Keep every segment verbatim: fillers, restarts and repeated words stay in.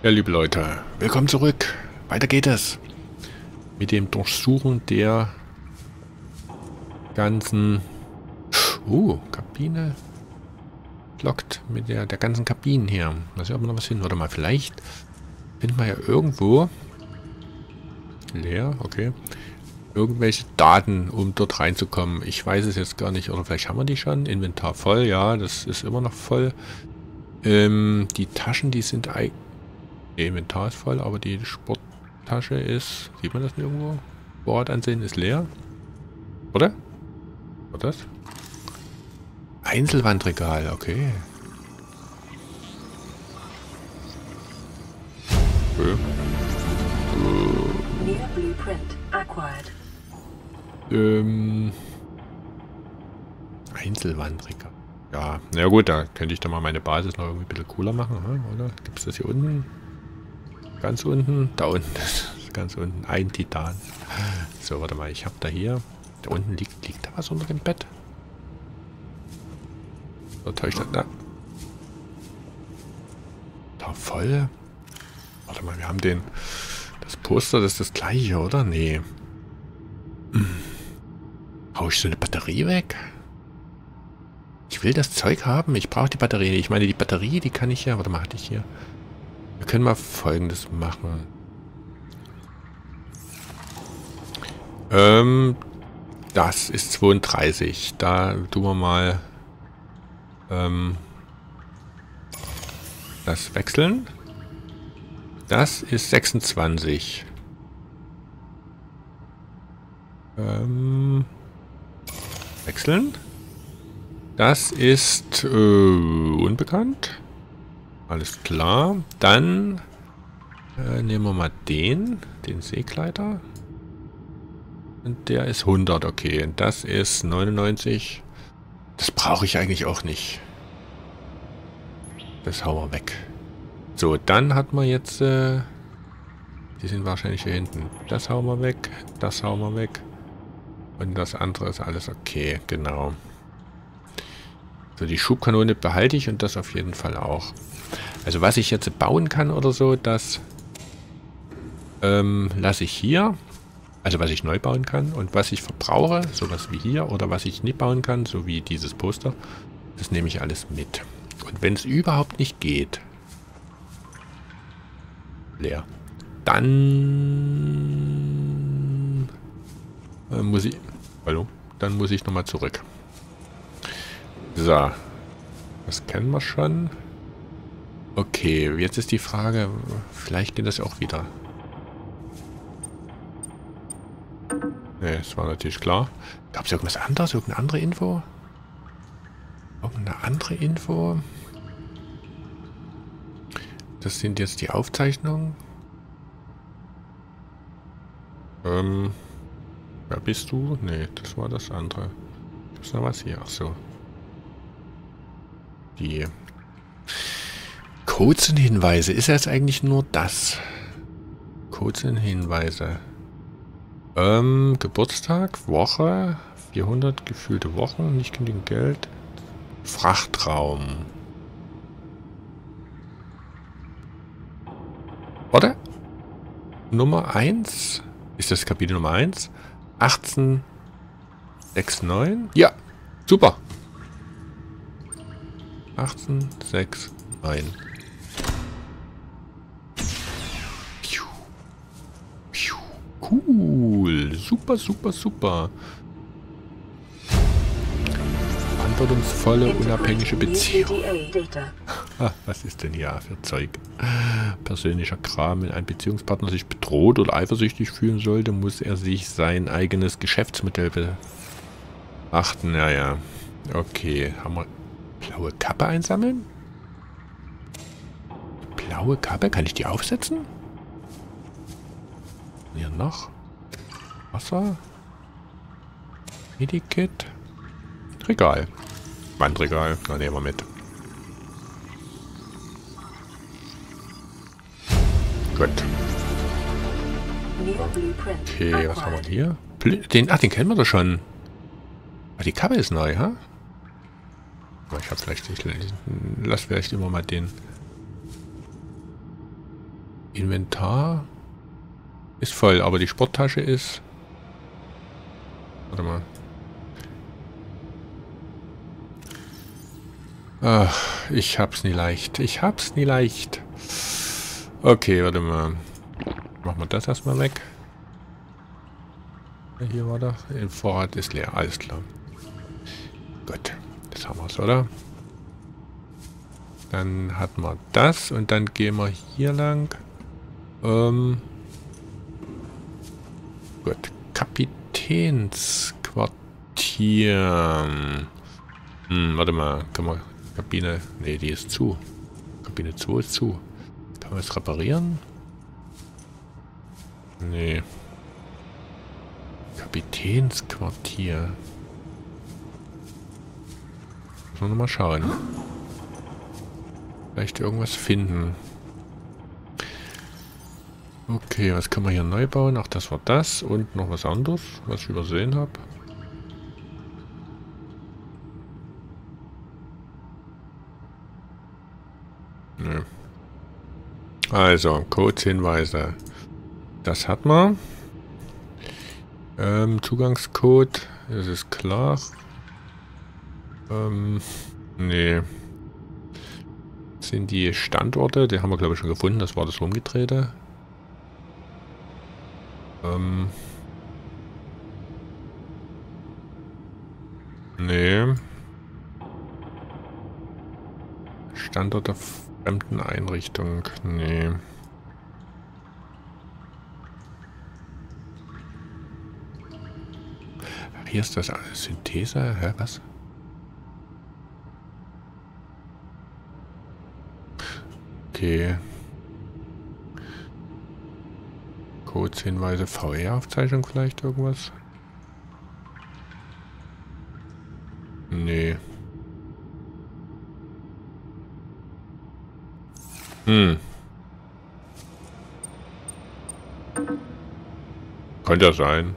Ja, liebe Leute, willkommen zurück. Weiter geht es. Mit dem Durchsuchen der ganzen... Uh, Kabine. Lockt mit der, der ganzen Kabinen hier. Da ist ja aber noch was hin. Warte mal, vielleicht finden wir ja irgendwo... Leer, okay. Irgendwelche Daten, um dort reinzukommen. Ich weiß es jetzt gar nicht. Oder vielleicht haben wir die schon. Inventar voll, ja, das ist immer noch voll. Ähm, die Taschen, die sind eigentlich... Inventar ist voll, aber die Sporttasche ist... Sieht man das nirgendwo? Vorratansehen ist leer. Oder? Was das? Einzelwandregal, okay. Okay. Ähm... Einzelwandregal. Ja, na gut, da könnte ich dann mal meine Basis noch irgendwie ein bisschen cooler machen, oder? Gibt es das hier unten? Ganz unten? Da unten. Ganz unten. Ein Titan. So, warte mal, ich habe da hier... Da unten liegt, liegt da was unter dem Bett? So, täuscht das da? Da voll? Warte mal, wir haben den... Das Poster, das ist das gleiche, oder? Nee. Hm. Hau ich so eine Batterie weg? Ich will das Zeug haben. Ich brauche die Batterie. Ich meine, die Batterie, die kann ich ja... Warte mal, hatte ich hier... Wir können mal Folgendes machen. Ähm... Das ist zweiunddreißig. Da tun wir mal... Ähm... Das wechseln. Das ist sechsundzwanzig. Ähm... Wechseln. Das ist äh, unbekannt. Alles klar. Dann äh, nehmen wir mal den, den Seegleiter. Und der ist hundert, okay. Und das ist neunundneunzig. Das brauche ich eigentlich auch nicht. Das hauen wir weg. So, dann hat man jetzt... Äh, die sind wahrscheinlich hier hinten. Das hauen wir weg. Das hauen wir weg. Und das andere ist alles okay, genau. So, die Schubkanone behalte ich und das auf jeden Fall auch. Also was ich jetzt bauen kann oder so, das ähm, lasse ich hier. Also was ich neu bauen kann und was ich verbrauche, sowas wie hier, oder was ich nicht bauen kann, so wie dieses Poster, das nehme ich alles mit. Und wenn es überhaupt nicht geht, leer, dann äh, muss ich, hallo, dann muss ich nochmal zurück. So, das kennen wir schon. Okay, jetzt ist die Frage, vielleicht geht das auch wieder. Ne, das war natürlich klar. Gab es irgendwas anderes? Irgendeine andere Info? Irgendeine andere Info? Das sind jetzt die Aufzeichnungen. Ähm, wer bist du? Ne, das war das andere. Gibt es noch was hier? Ach so. Die Codes und Hinweise. Ist jetzt eigentlich nur das? Codes und Hinweise. Ähm, Geburtstag, Woche, vierhundert gefühlte Wochen, nicht genügend Geld. Frachtraum. Warte. Nummer eins. Ist das Kapitel Nummer eins? achtzehn neunundsechzig. Ja, super. achtzehn sechs neun. Cool. Super, super, super. Verantwortungsvolle, unabhängige Beziehung. Was ist denn hier für Zeug? Persönlicher Kram. Wenn ein Beziehungspartner sich bedroht oder eifersüchtig fühlen sollte, muss er sich sein eigenes Geschäftsmodell beachten. Ja, ja. Okay. Haben wir blaue Kappe einsammeln? Blaue Kappe? Kann ich die aufsetzen? Hier noch. Wasser. Medikit. Regal. Wandregal. Na, nehmen wir mit. Gut. Okay, was haben wir hier? Den, ach, den kennen wir doch schon. Aber die Kappe ist neu, ha? Ich habe vielleicht... Ich lass vielleicht immer mal den... Inventar ist voll, aber die Sporttasche ist... Warte mal. Ach, ich hab's nie leicht. Ich hab's nie leicht. Okay, warte mal. Machen wir das erstmal weg. Hier war der. Der Vorrat ist leer, alles klar. Gut, das haben wir's, oder? Dann hatten wir das und dann gehen wir hier lang. Ähm. Gut, Kapitänsquartier. Hm, warte mal, kann man Kabine... Ne, die ist zu. Kabine zwei ist zu. Kann man das reparieren? Nee. Kapitänsquartier. Müssen wir nochmal schauen. Vielleicht irgendwas finden. Okay, was kann man hier neu bauen? Ach, das war das. Und noch was anderes, was ich übersehen habe. Nö. Also, Codes-Hinweise. Das hat man. Ähm, Zugangscode, das ist klar. Ähm, nee. Das sind die Standorte, die haben wir glaube ich schon gefunden, das war das Rumgedrehte. Ähm. Nee. Standort der fremden Einrichtung, nee. Hier ist das alles Synthese, hä, was? Okay. Codes, Hinweise, V R-Aufzeichnung vielleicht irgendwas? Nee. Hm. Könnte ja sein.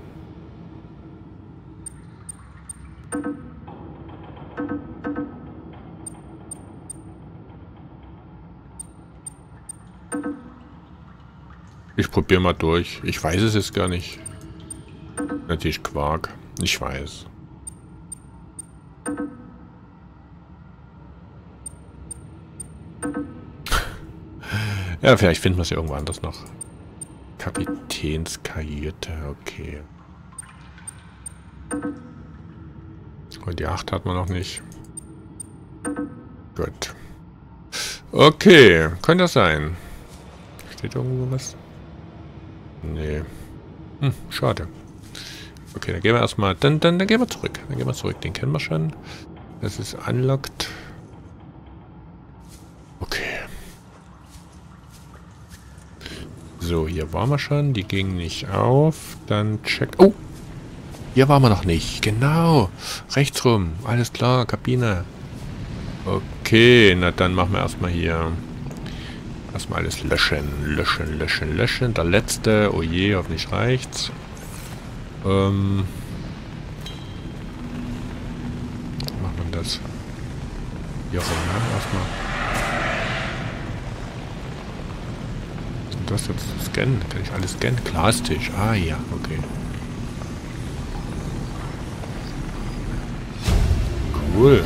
Ich probiere mal durch. Ich weiß es jetzt gar nicht. Natürlich Quark. Ich weiß. Ja, vielleicht finden wir es ja irgendwo anders noch. Kapitänskajüte, okay. Und die acht hat man noch nicht. Gut. Okay, könnte das sein. Steht irgendwo was? Nee. Hm, schade. Okay, dann gehen wir erstmal. Dann, dann, dann gehen wir zurück. Dann gehen wir zurück. Den kennen wir schon. Das ist unlocked. Okay. So, hier waren wir schon. Die gingen nicht auf. Dann check. Oh! Hier waren wir noch nicht. Genau. Rechts rum. Alles klar. Kabine. Okay, na dann machen wir erstmal hier. Erstmal alles löschen, löschen, löschen, löschen. Der letzte, oh je, hoffentlich reicht's. Ähm. Wie macht man das? Hier rum, ne? Erstmal. Was ist denn das jetzt? Scannen? Kann ich alles scannen? Glastisch. Ah ja, okay. Cool.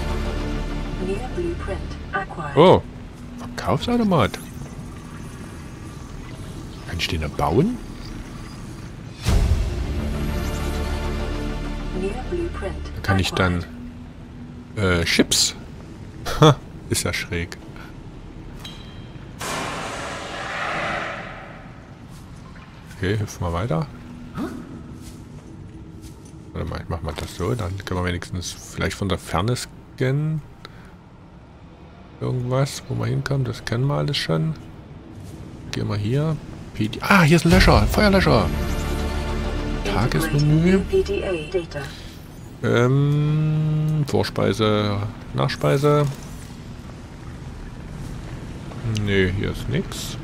Oh. Verkaufsautomat. Kann ich den da bauen? Da kann ich dann äh, Chips. Ha, ist ja schräg. Okay, hilf mal weiter. Warte mal, ich mach mal das so, dann können wir wenigstens vielleicht von der Ferne scannen. Irgendwas, wo wir hinkommen, das kennen wir alles schon. Gehen wir hier. P D ah, hier ist ein Löscher, Feuerlöscher. Tagesmenü. Ähm, Vorspeise, Nachspeise. Nee, hier ist nichts.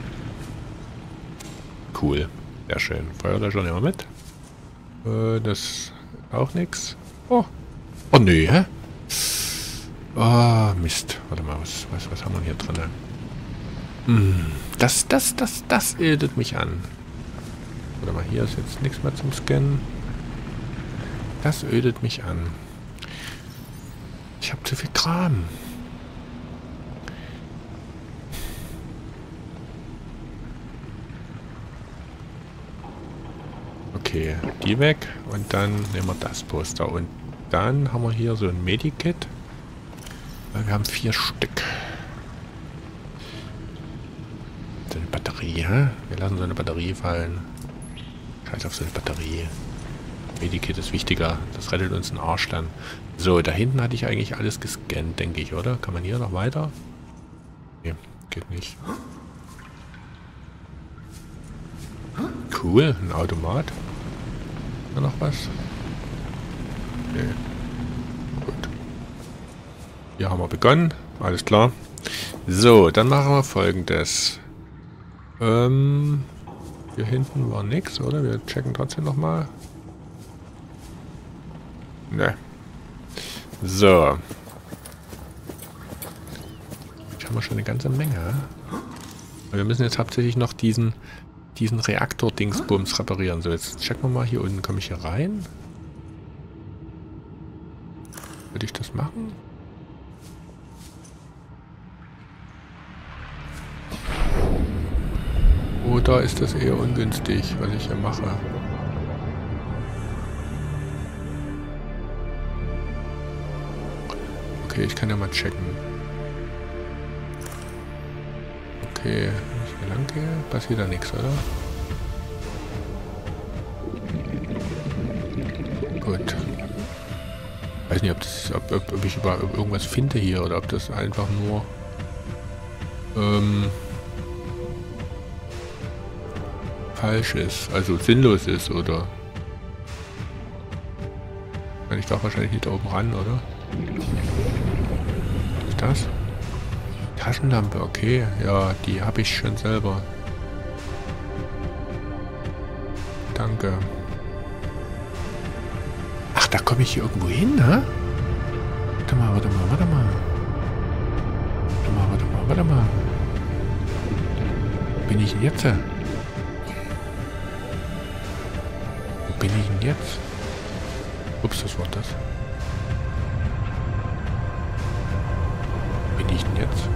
Cool, sehr schön. Feuerlöscher nehmen wir mit. Äh, das auch nichts. Oh, oh nee, hä? Ah, oh, Mist. Warte mal, was, was, was haben wir hier drin? Hm, das, das, das, das ödet mich an. Oder mal, hier ist jetzt nichts mehr zum Scannen. Das ödet mich an. Ich habe zu viel Kram. Okay, die weg und dann nehmen wir das Poster. Und dann haben wir hier so ein Medikit. Wir haben vier Stück. So eine Batterie, hä? Wir lassen so eine Batterie fallen. Scheiß auf so eine Batterie. Medikit ist wichtiger. Das rettet uns den Arsch dann. So, da hinten hatte ich eigentlich alles gescannt, denke ich, oder? Kann man hier noch weiter? Nee, geht nicht. Cool, ein Automat. Da noch was? Nee. Gut. Hier haben wir begonnen. Alles klar. So, dann machen wir Folgendes. Ähm, hier hinten war nichts, oder? Wir checken trotzdem nochmal. Ne. So. Jetzt haben wir schon eine ganze Menge. Aber wir müssen jetzt hauptsächlich noch diesen, diesen Reaktor-Dingsbums reparieren. So, jetzt checken wir mal hier unten. Komme ich hier rein? Würde ich das machen? Oder ist das eher ungünstig, was ich hier mache? Okay, ich kann ja mal checken. Okay, wenn ich hier lang gehe, passiert da nichts, oder? Gut. Weiß nicht, ob, das, ob, ob, ob ich über ob irgendwas finde hier oder ob das einfach nur ähm, falsch ist, also sinnlos ist, oder? Kann ich doch wahrscheinlich nicht da oben ran, oder? Was ist das? Taschenlampe, okay. Ja, die habe ich schon selber. Danke. Ach, da komme ich hier irgendwo hin, ne? Warte mal, warte mal, warte mal. Warte mal, warte mal, warte mal. Wo bin ich denn jetzt? Wo bin ich denn jetzt? Ups, das war das. Wo bin ich denn jetzt?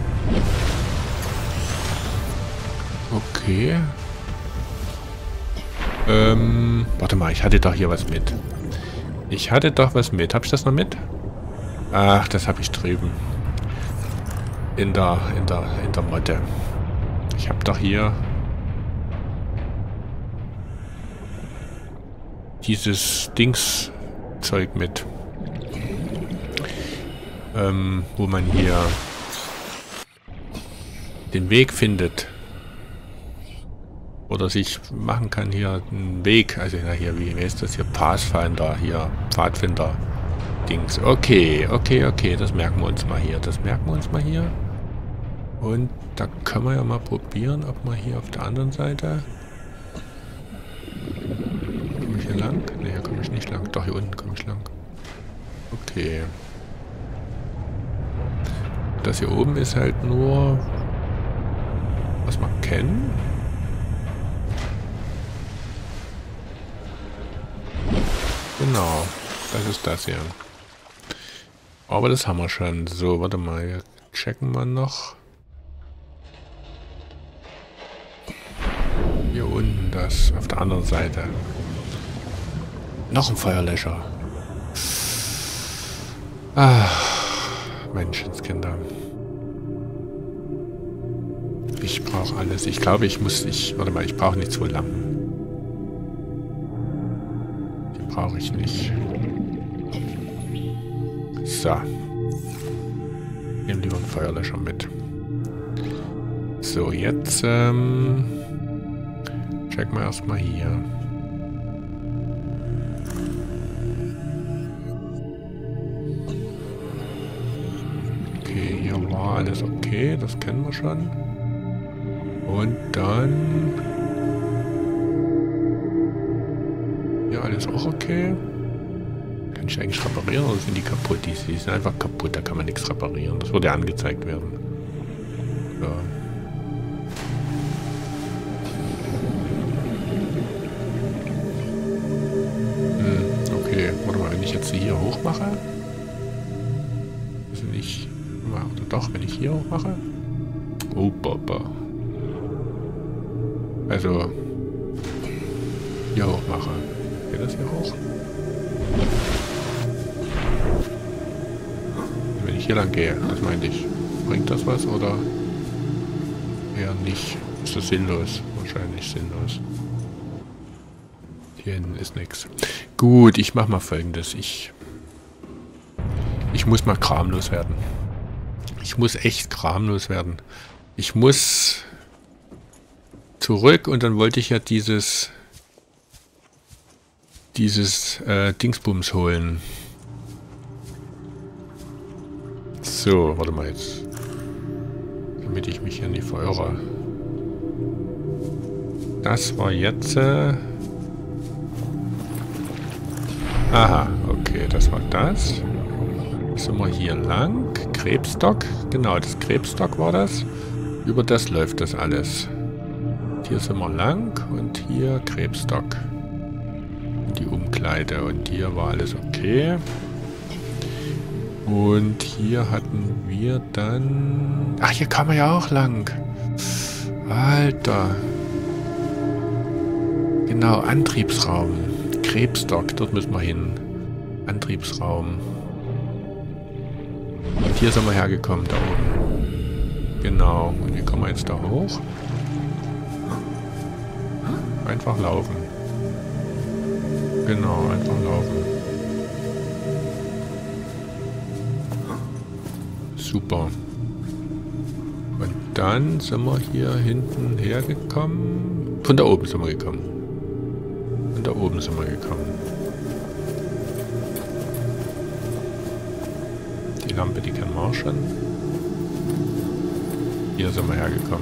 Okay. Ähm, warte mal, ich hatte doch hier was mit. Ich hatte doch was mit. Hab ich das noch mit? Ach, das habe ich drüben. In der, in der, in der Motte. Ich habe doch hier dieses Dings-Zeug mit. Ähm, wo man hier den Weg findet. Oder sich machen kann hier einen Weg. Also na hier, wie heißt das hier? Pathfinder, hier, Pfadfinder. Dings. Okay, okay, okay. Das merken wir uns mal hier. Das merken wir uns mal hier. Und da können wir ja mal probieren, ob wir hier auf der anderen Seite... Komme ich hier lang? Ne, hier komme ich nicht lang. Doch, hier unten komme ich lang. Okay. Das hier oben ist halt nur... was wir kennen. Genau, das ist das hier. Aber das haben wir schon. So, warte mal, wir checken mal noch. Hier unten das, auf der anderen Seite. Noch ein Feuerlöscher. Ach, Menschenskinder. Ich brauche alles. Ich glaube, ich muss, ich, warte mal, ich brauche nicht so lang. Brauche ich nicht. So. Nehmen lieber einen Feuerlöscher mit. So, jetzt ähm, checken wir erstmal hier. Okay, hier war alles okay, das kennen wir schon. Und dann... ja, alles auch okay. Kann ich eigentlich reparieren oder sind die kaputt? Die, die sind einfach kaputt, da kann man nichts reparieren. Das würde ja angezeigt werden. So. hier hoch mache? Oh, Baba. Also, hier hoch mache. Geht das hier hoch? Wenn ich hier lang gehe, das meinte ich. Bringt das was oder eher nicht? Ist das sinnlos? Wahrscheinlich sinnlos. Hier hinten ist nichts. Gut, ich mach mal Folgendes. Ich, ich muss mal kramlos werden. Ich muss echt kramlos werden. Ich muss zurück und dann wollte ich ja dieses dieses äh, Dingsbums holen. So, warte mal jetzt. Damit ich mich hier nicht verirre. Das war jetzt... Äh Aha, okay, das war das. Sind wir hier lang. Krebsstock. Genau, das Krebsstock war das. Über das läuft das alles. Hier sind wir lang und hier Krebsstock. Die Umkleide. Und hier war alles okay. Und hier hatten wir dann... Ach, hier kann man ja auch lang. Alter. Genau, Antriebsraum. Krebsstock, dort müssen wir hin. Antriebsraum. Und hier sind wir hergekommen, da oben. Genau. Und wie kommen wir jetzt da hoch? Einfach laufen. Genau, einfach laufen. Super. Und dann sind wir hier hinten hergekommen. Von da oben sind wir gekommen. Von da oben sind wir gekommen. Die Lampe, die kennen wir auch schon. Hier sind wir hergekommen.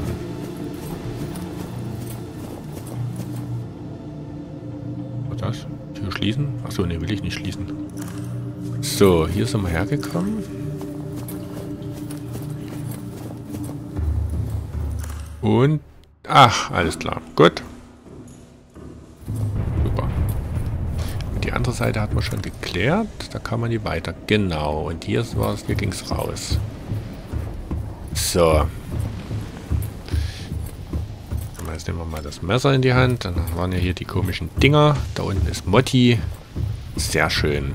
Was ist das? Tür schließen? Achso, ne, will ich nicht schließen. So, hier sind wir hergekommen. Und... Ach, alles klar. Gut. Super. Und die andere Seite hat man schon geklärt. Da kann man die weiter. Genau. Und hier war es, hier ging es raus. So. Jetzt nehmen wir mal das Messer in die Hand. Dann waren ja hier die komischen Dinger. Da unten ist Motti. Sehr schön.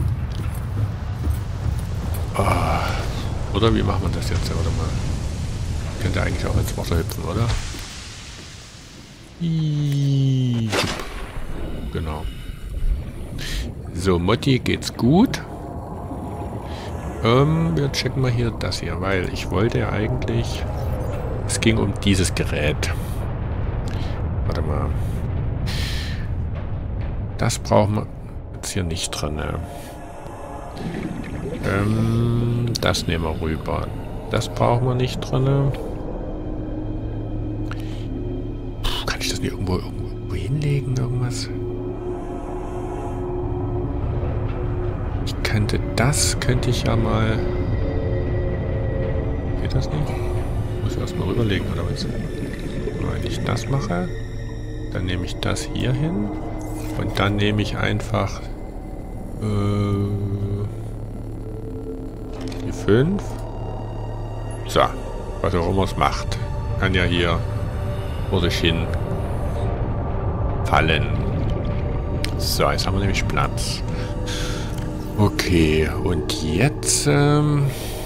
Oh. Oder wie machen wir das jetzt? Warte mal. Könnte eigentlich auch ins Wasser hüpfen, oder? Genau. So, Motti geht's gut. Ähm, wir checken mal hier das hier, weil ich wollte ja eigentlich... Es ging um dieses Gerät. Warte mal. Das brauchen wir jetzt hier nicht drin. Ne? Ähm, das nehmen wir rüber. Das brauchen wir nicht drin. Puh, kann ich das nicht irgendwo, irgendwo hinlegen? Irgendwas? Ich könnte das, könnte ich ja mal... Geht das nicht? Muss ich erstmal rüberlegen, oder was? Wenn ich das mache, dann nehme ich das hier hin und dann nehme ich einfach äh, die fünf. So, was auch immer es macht. Kann ja hier vor sich hin fallen. So, jetzt haben wir nämlich Platz. Okay, und jetzt ähm,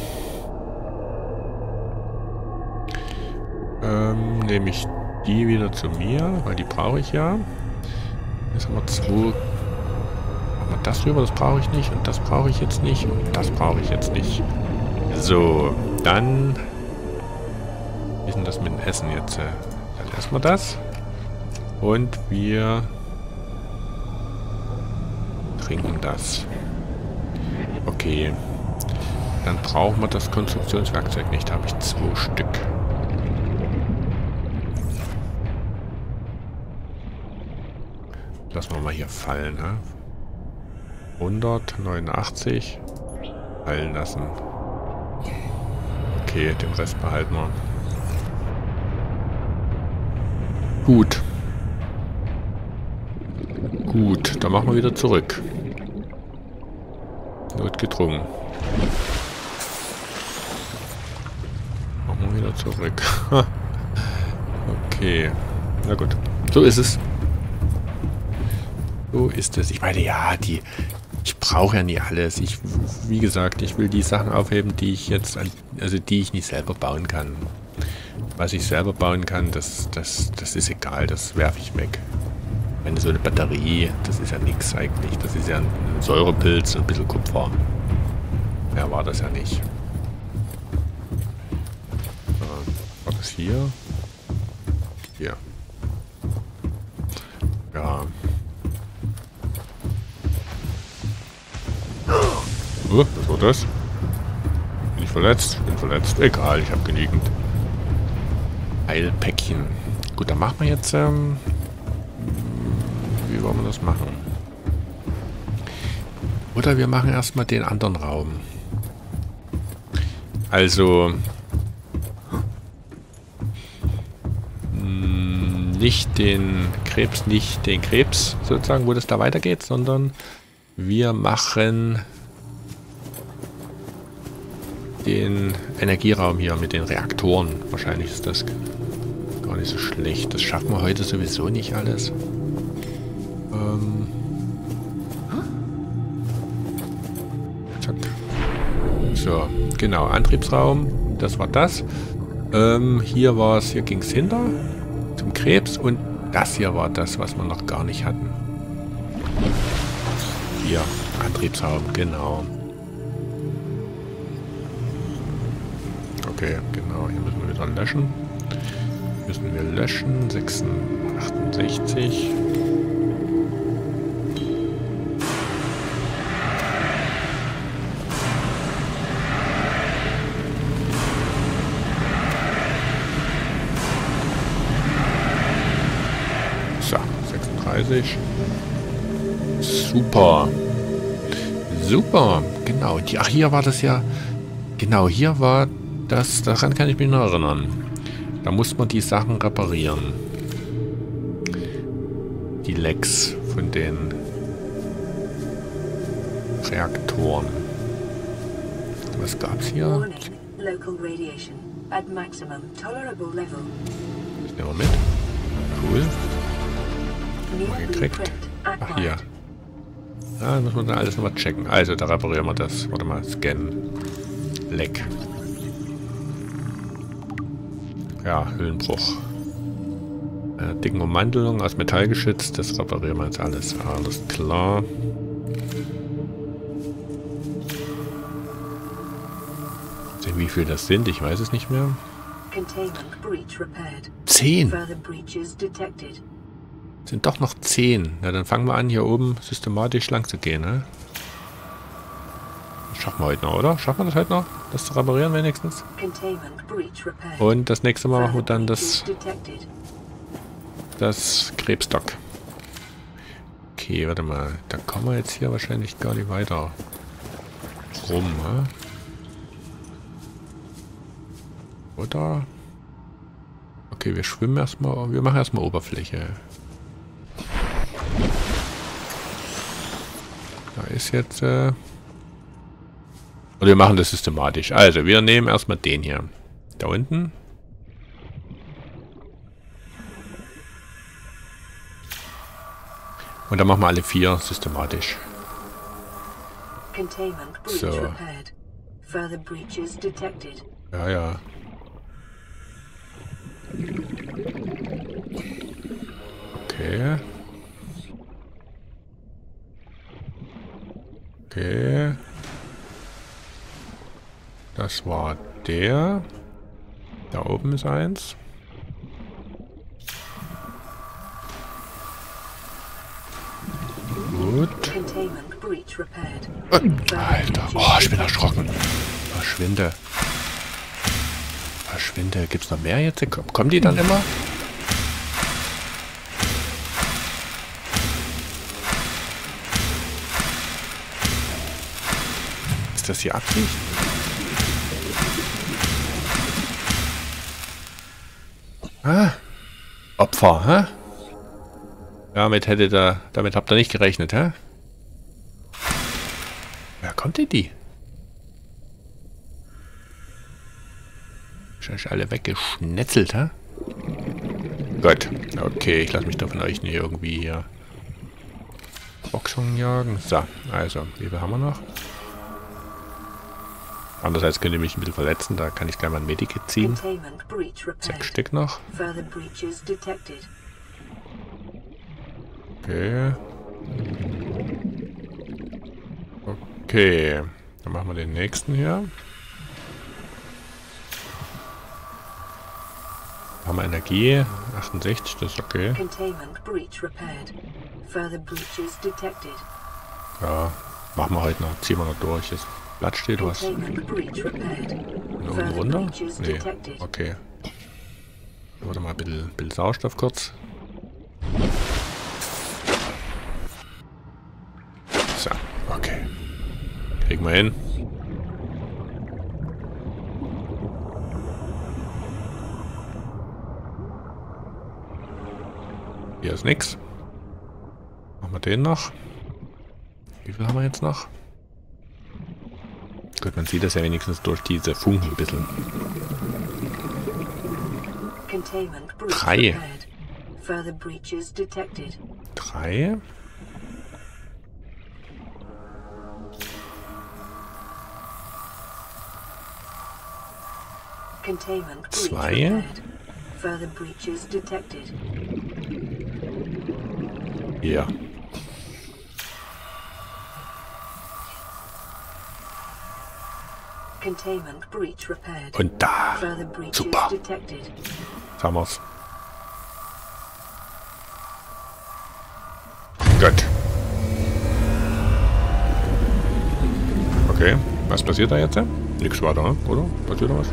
ähm, nehme ich die wieder zu mir, weil die brauche ich ja. Jetzt haben wir zwei. Machen wir das rüber, das brauche ich nicht. Und das brauche ich jetzt nicht. Und das brauche ich jetzt nicht. So, dann... Wie ist denn das mit dem Essen jetzt? Dann essen wir das. Und wir trinken das. Okay. Dann brauchen wir das Konstruktionswerkzeug nicht. Da habe ich zwei Stück. Lassen wir mal hier fallen, ne? hundertneunundachtzig. Fallen lassen. Okay, den Rest behalten wir. Gut. Gut, dann machen wir wieder zurück. Notgedrungen. komm wieder zurück. Okay. Na gut. So ist es. So ist es. Ich meine, ja, die... Ich brauche ja nie alles. Ich, wie gesagt, ich will die Sachen aufheben, die ich jetzt... Also die ich nicht selber bauen kann. Was ich selber bauen kann, das, das, das ist egal. Das werfe ich weg. Ich meine, so eine Batterie, das ist ja nichts eigentlich. Das ist ja ein Säurepilz und ein bisschen Kupfer. Mehr war das ja nicht. Was ist hier? Hier. Ja. Oh, was war das? Bin ich verletzt? Bin verletzt. Egal, ich habe genügend Heilpäckchen. Gut, dann machen wir jetzt... Ähm, wie wollen wir das machen? Oder wir machen erstmal den anderen Raum. Also... Nicht den Krebs, nicht den Krebs sozusagen, wo das da weitergeht, sondern wir machen den Energieraum hier mit den Reaktoren. Wahrscheinlich ist das gar nicht so schlecht. Das schaffen wir heute sowieso nicht alles. Ähm Zack. So, genau, Antriebsraum, das war das. Ähm, hier war es, hier ging es hinter zum Krebs und das hier war das, was wir noch gar nicht hatten. Hier, Antriebsraum, genau. Okay, genau, hier müssen wir wieder löschen. Müssen wir löschen, achtundsechzig. sechsunddreißig. Super. Super. Genau. Ach, hier war das ja... Genau, hier war das... Daran kann ich mich noch erinnern. Da muss man die Sachen reparieren. Die Lecks von den Reaktoren. Was gab's hier? Das nehmen wir mit. Cool. Mal gekriegt. Ach, hier. Ja, muss man dann alles nochmal checken. Also, da reparieren wir das. Warte mal, scannen. Leck. Ja, Hüllenbruch. Äh, dicken Ummantelung aus Metall geschützt. Das reparieren wir jetzt alles. Alles klar. Sehen, wie viel das sind? Ich weiß es nicht mehr. Zehn! Sind doch noch zehn. Na, dann fangen wir an, hier oben systematisch lang zu gehen, ne? Das schaffen wir heute noch, oder? Schaffen wir das heute noch? Das zu reparieren wenigstens? Und das nächste Mal machen wir dann das... Das Krebsdock. Okay, warte mal. Da kommen wir jetzt hier wahrscheinlich gar nicht weiter rum, ne? Oder? Okay, wir schwimmen erstmal... Wir machen erstmal Oberfläche. Da ist jetzt... Äh Oder wir machen das systematisch. Also, wir nehmen erstmal den hier. Da unten. Und dann machen wir alle vier systematisch. So. Ja, ja. Okay. Okay. Das war der. Da oben ist eins. Gut. Alter. Oh, ich bin erschrocken. Verschwinde. Verschwinde. Gibt's noch mehr jetzt? Kommen die dann immer? Ist das hier Absicht? Ah. Opfer, hä? Damit hätte da, damit habt ihr nicht gerechnet, hä? Wer kommt denn die? Wahrscheinlich alle weggeschnetzelt, hä? Gut. Okay, ich lasse mich da von euch nicht irgendwie hier Boxen jagen. So, also, wie viel haben wir noch? Andererseits könnt ihr mich ein bisschen verletzen, da kann ich gleich mal ein Medikit ziehen. Sechs Stück noch. Okay. Okay. Dann machen wir den nächsten hier. Haben wir Energie? achtundsechzig, das ist okay. Ja, machen wir heute noch. Ziehen wir noch durch. Das Blatt steht was. Unten runter? Nee. Okay. Warte mal, ein bisschen, bisschen Sauerstoff kurz. So, okay. Kriegen wir hin. Hier ist nichts. Machen wir den noch. Wie viel haben wir jetzt noch? Gut, man sieht das ja wenigstens durch diese Funken ein bisschen. Drei. Drei. Zwei. Ja. Und da. Super. Jetzt haben wir's. Gut. Okay. Was passiert da jetzt? Nichts weiter, oder? Passiert da was?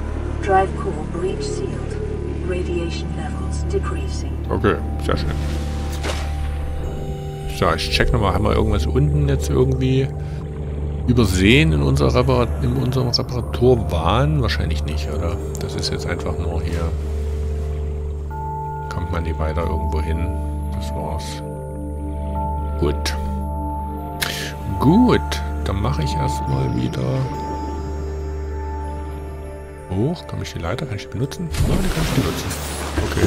Okay, sehr schön. So, ich check nochmal, haben wir irgendwas unten jetzt irgendwie übersehen in, unserer Reparat in unserem Reparaturwahn? Wahrscheinlich nicht, oder? Das ist jetzt einfach nur hier. Kommt man nicht weiter irgendwo hin. Das war's. Gut. Gut, dann mache ich erstmal wieder hoch. Kann ich die Leiter? Kann ich die benutzen? Ja, die kann ich benutzen. Okay.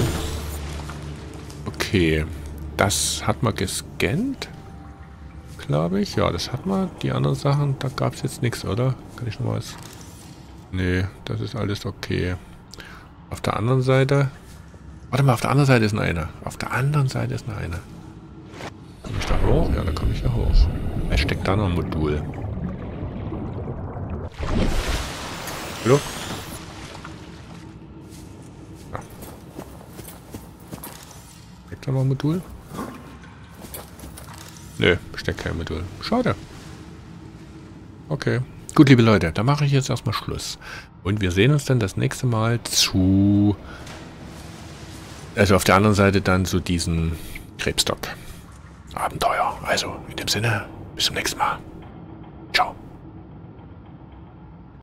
Okay. Das hat man gescannt, glaube ich. Ja, das hat man. Die anderen Sachen, da gab es jetzt nichts, oder? Kann ich noch was? Nee, das ist alles okay. Auf der anderen Seite... Warte mal, auf der anderen Seite ist noch eine. Auf der anderen Seite ist noch eine. Komme ich da hoch? Ja, da komme ich da hoch. Es steckt da noch ein Modul. Hallo? Ja. Steckt da noch ein Modul? Nö, steckt kein Modul. Schade. Okay. Gut, liebe Leute, da mache ich jetzt erstmal Schluss. Und wir sehen uns dann das nächste Mal zu... Also auf der anderen Seite dann zu diesem Krebsstock. Abenteuer. Also, in dem Sinne, bis zum nächsten Mal.